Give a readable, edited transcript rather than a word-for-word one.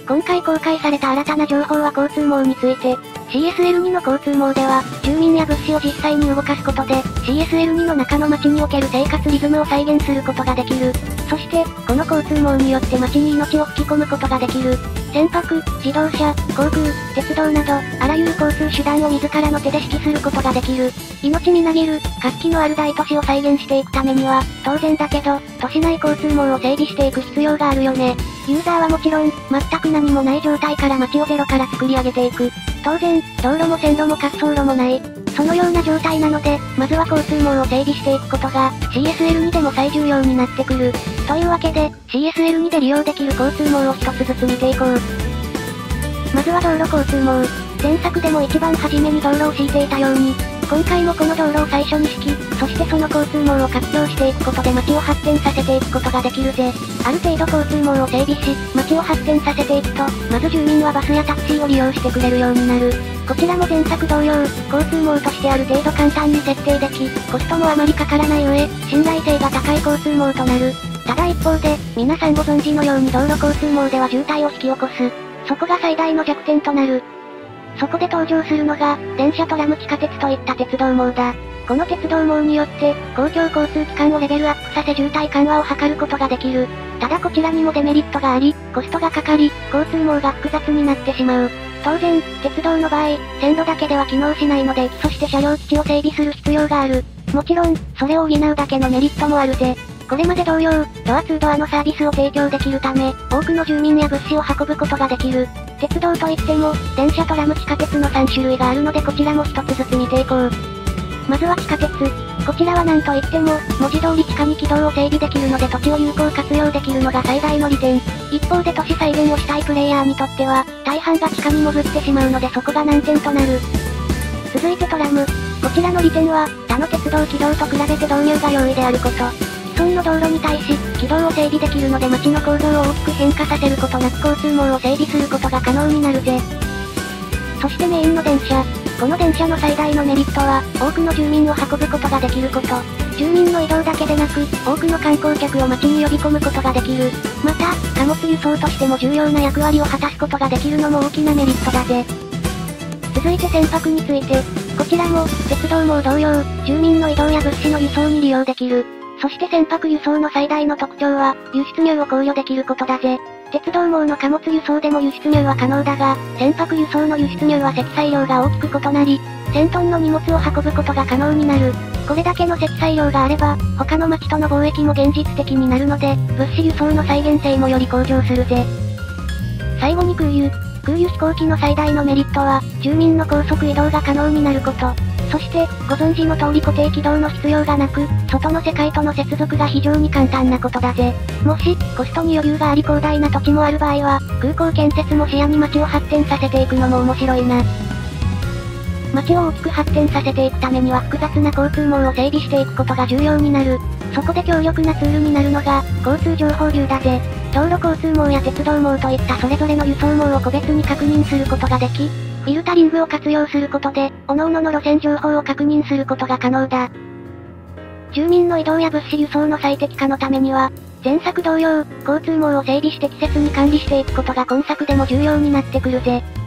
今回公開された新たな情報は交通網について、CSL2 の交通網では、住民や物資を実際に動かすことで、CSL2 の中の街における生活リズムを再現することができる。そして、この交通網によって街に命を吹き込むことができる。船舶、自動車、航空、鉄道など、あらゆる交通手段を自らの手で指揮することができる。命みなぎる、活気のある大都市を再現していくためには、当然だけど、都市内交通網を整備していく必要があるよね。ユーザーはもちろん、全く何もない状態から街をゼロから作り上げていく。当然、道路も線路も滑走路もない。そのような状態なので、まずは交通網を整備していくことが、CSL2 でも最重要になってくる。というわけで、CSL2 で利用できる交通網を一つずつ見ていこう。まずは道路交通網。前作でも一番初めに道路を敷いていたように、今回もこの道路を最初に敷き、そしてその交通網を活用していくことで街を発展させていくことができるぜ。ある程度交通網を整備し、街を発展させていくと、まず住民はバスやタクシーを利用してくれるようになる。こちらも前作同様、交通網としてある程度簡単に設定でき、コストもあまりかからない上、信頼性が高い交通網となる。ただ一方で、皆さんご存知のように道路交通網では渋滞を引き起こす。そこが最大の弱点となる。そこで登場するのが、電車トラム地下鉄といった鉄道網だ。この鉄道網によって、公共交通機関をレベルアップさせ渋滞緩和を図ることができる。ただこちらにもデメリットがあり、コストがかかり、交通網が複雑になってしまう。当然、鉄道の場合、線路だけでは機能しないので駅そして車両基地を整備する必要がある。もちろん、それを補うだけのメリットもあるぜ。これまで同様、ドアツードアのサービスを提供できるため、多くの住民や物資を運ぶことができる。鉄道といっても、電車トラム地下鉄の3種類があるのでこちらも一つずつ見ていこう。まずは地下鉄。こちらは何といっても、文字通り地下に軌道を整備できるので土地を有効活用できるのが最大の利点。一方で都市再現をしたいプレイヤーにとっては、大半が地下に潜ってしまうのでそこが難点となる。続いてトラム。こちらの利点は、他の鉄道軌道と比べて導入が容易であること。既存の道路に対し、軌道を整備できるので街の構造を大きく変化させることなく交通網を整備することが可能になるぜ。そしてメインの電車。この電車の最大のメリットは、多くの住民を運ぶことができること。住民の移動だけでなく、多くの観光客を街に呼び込むことができる。また、貨物輸送としても重要な役割を果たすことができるのも大きなメリットだぜ。続いて船舶について、こちらも、鉄道も同様、住民の移動や物資の輸送に利用できる。そして船舶輸送の最大の特徴は、輸出入を考慮できることだぜ。鉄道網の貨物輸送でも輸出入は可能だが、船舶輸送の輸出入は積載量が大きく異なり、1000トンの荷物を運ぶことが可能になる。これだけの積載量があれば、他の町との貿易も現実的になるので、物資輸送の再現性もより向上するぜ。最後に空輸。空輸飛行機の最大のメリットは、住民の高速移動が可能になること。そして、ご存知の通り固定軌道の必要がなく、外の世界との接続が非常に簡単なことだぜ。もし、コストに余裕があり広大な土地もある場合は、空港建設も視野に街を発展させていくのも面白いな。街を大きく発展させていくためには複雑な交通網を整備していくことが重要になる。そこで強力なツールになるのが、交通情報流だぜ。道路交通網や鉄道網といったそれぞれの輸送網を個別に確認することができ、フィルタリングを活用することで、各々の路線情報を確認することが可能だ。住民の移動や物資輸送の最適化のためには、前作同様、交通網を整備して適切に管理していくことが今作でも重要になってくるぜ。